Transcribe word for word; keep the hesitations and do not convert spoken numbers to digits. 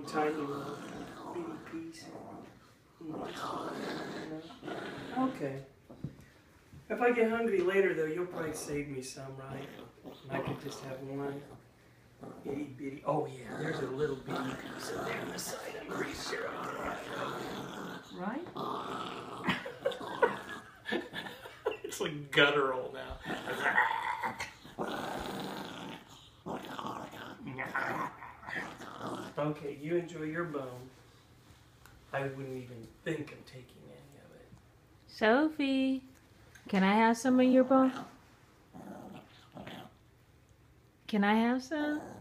tiny little bitty piece. Okay. If I get hungry later, though, you'll probably save me some, right? I could just have one itty bitty. Oh yeah, there's a little bitty piece in there on the side. I'm pretty sure I can have. Right? It's like guttural now. Okay, you enjoy your bone. I wouldn't even think of taking any of it. Sophie, can I have some of your bone? Can I have some?